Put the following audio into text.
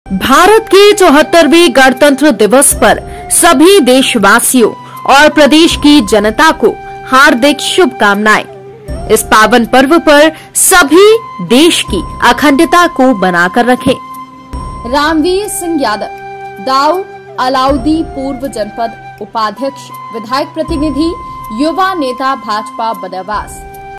भारत के 74वें गणतंत्र दिवस पर सभी देशवासियों और प्रदेश की जनता को हार्दिक शुभकामनाएं। इस पावन पर्व पर सभी देश की अखंडता को बनाकर रखें। रामवीर सिंह यादव, दाऊ अलाउद्दीन, पूर्व जनपद उपाध्यक्ष, विधायक प्रतिनिधि, युवा नेता भाजपा, बदरवास।